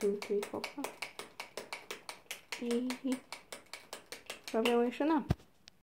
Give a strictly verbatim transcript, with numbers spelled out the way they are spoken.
two, three, four, five. E. Pra ver o eixo não.